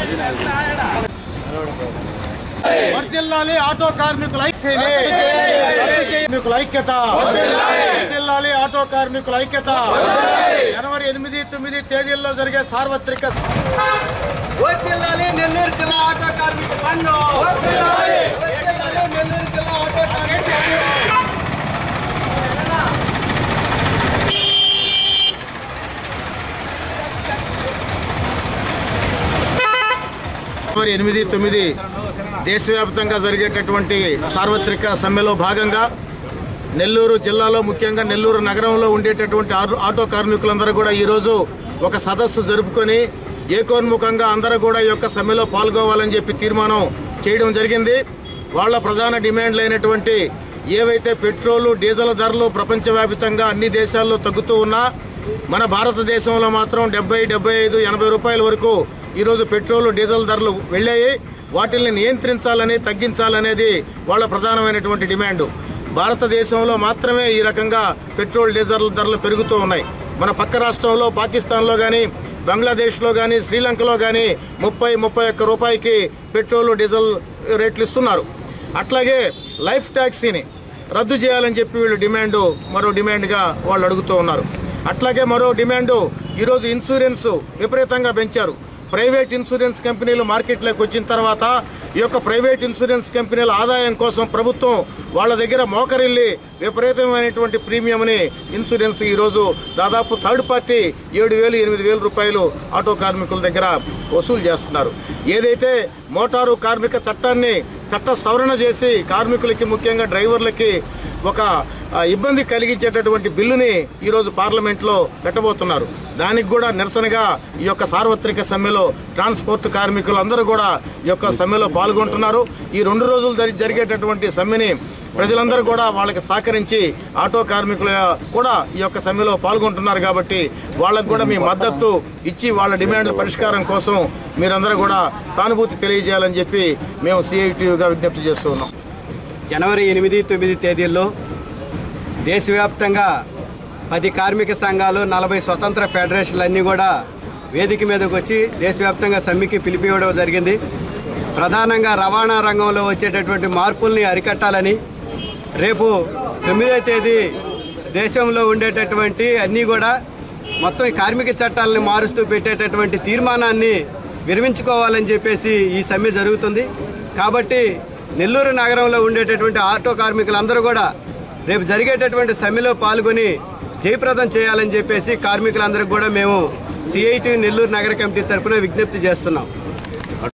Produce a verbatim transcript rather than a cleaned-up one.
వర్ధిల్లాలి ఆటో కార్మికుల ఐక్యత, వర్ధిల్లాలి ఆటో కార్మికుల ఐక్యత. జనవరి ఎనిమిది తొమ్మిది తేదీల్లో జరిగే సార్వత్రిక వర్ధిల్లాలి నెల్లూరు జిల్లా ఆటో కార్మిక సంఘం, వర్ధిల్లాలి నెల్లూరు జిల్లా ఆటో కార్మిక సంఘం. జనవరి ఎనిమిది తొమ్మిది దేశవ్యాప్తంగా జరిగేటటువంటి సార్వత్రిక సమ్మెలో భాగంగా నెల్లూరు జిల్లాలో ముఖ్యంగా నెల్లూరు నగరంలో ఉండేటటువంటి ఆటో కార్మికులందరూ కూడా ఈరోజు ఒక సదస్సు జరుపుకొని ఏకోన్ముఖంగా అందరూ కూడా ఈ యొక్క సమ్మెలో పాల్గొవాలని చెప్పి తీర్మానం చేయడం జరిగింది. వాళ్ళ ప్రధాన డిమాండ్లు అయినటువంటి ఏవైతే పెట్రోలు డీజిల్ ధరలు ప్రపంచవ్యాప్తంగా అన్ని దేశాల్లో తగ్గుతూ ఉన్నా మన భారతదేశంలో మాత్రం డెబ్బై డెబ్బై ఐదు ఎనభై రూపాయల వరకు ఈరోజు పెట్రోలు డీజిల్ ధరలు వెళ్ళాయి. వాటిని నియంత్రించాలని తగ్గించాలనేది వాళ్ళ ప్రధానమైనటువంటి డిమాండు. భారతదేశంలో మాత్రమే ఈ రకంగా పెట్రోల్ డీజిల్ ధరలు పెరుగుతూ ఉన్నాయి. మన పక్క రాష్ట్రంలో పాకిస్తాన్లో కానీ బంగ్లాదేశ్లో కానీ శ్రీలంకలో కానీ ముప్పై ముప్పై ఒక్క రూపాయికి పెట్రోల్ డీజిల్ రేట్లు ఇస్తున్నారు. అట్లాగే లైఫ్ ట్యాక్సీని రద్దు చేయాలని చెప్పి వీళ్ళు డిమాండు మరో డిమాండ్గా వాళ్ళు అడుగుతూ ఉన్నారు. అట్లాగే మరో డిమాండు ఈరోజు ఇన్సూరెన్స్ విపరీతంగా పెంచారు. ప్రైవేట్ ఇన్సూరెన్స్ కంపెనీలు మార్కెట్లోకి వచ్చిన తర్వాత ఈ యొక్క ప్రైవేట్ ఇన్సూరెన్స్ కంపెనీల ఆదాయం కోసం ప్రభుత్వం వాళ్ళ దగ్గర మోకరిల్లి విపరీతమైనటువంటి ప్రీమియంని ఇన్సూరెన్స్ ఈరోజు దాదాపు థర్డ్ పార్టీ ఏడు వేలు ఎనిమిది వేల రూపాయలు ఆటో కార్మికుల దగ్గర వసూలు చేస్తున్నారు. ఏదైతే మోటారు కార్మిక చట్టాన్ని చట్ట సవరణ చేసి కార్మికులకి ముఖ్యంగా డ్రైవర్లకి ఒక ఇబ్బంది కలిగించేటటువంటి బిల్లుని ఈరోజు పార్లమెంట్లో పెట్టబోతున్నారు. దానికి కూడా నిరసనగా ఈ యొక్క సార్వత్రిక సమ్మెలో ట్రాన్స్పోర్ట్ కార్మికులు అందరూ కూడా ఈ యొక్క సమ్మెలో పాల్గొంటున్నారు. ఈ రెండు రోజులు జరిగేటటువంటి సమ్మెని ప్రజలందరూ కూడా వాళ్ళకి సహకరించి ఆటో కార్మికులు కూడా ఈ యొక్క సమ్మెలో పాల్గొంటున్నారు. కాబట్టి వాళ్ళకు కూడా మీ మద్దతు ఇచ్చి వాళ్ళ డిమాండ్ల పరిష్కారం కోసం మీరందరూ కూడా సానుభూతి తెలియజేయాలని చెప్పి మేము సిఐటియుగా విజ్ఞప్తి చేస్తూ ఉన్నాం. జనవరి ఎనిమిది తొమ్మిది తేదీల్లో దేశవ్యాప్తంగా పది కార్మిక సంఘాలు నలభై స్వతంత్ర ఫెడరేషన్లు అన్నీ కూడా వేదిక మీదకి వచ్చి దేశవ్యాప్తంగా సమ్మెకి పిలిపివ్వడం జరిగింది. ప్రధానంగా రవాణా రంగంలో వచ్చేటటువంటి మార్పుల్ని అరికట్టాలని, రేపు తొమ్మిదో తేదీ దేశంలో ఉండేటటువంటి అన్నీ కూడా మొత్తం ఈ కార్మిక చట్టాలను మారుస్తూ పెట్టేటటువంటి తీర్మానాన్ని విరమించుకోవాలని చెప్పేసి ఈ సమ్మె జరుగుతుంది. కాబట్టి నెల్లూరు నగరంలో ఉండేటటువంటి ఆటో కార్మికులందరూ కూడా రేపు జరిగేటటువంటి సమ్మెలో పాల్గొని జయప్రదం చేయాలని చెప్పేసి కార్మికులందరికీ కూడా మేము సిఐటి నెల్లూరు నగర కమిటీ తరఫున విజ్ఞప్తి చేస్తున్నాం.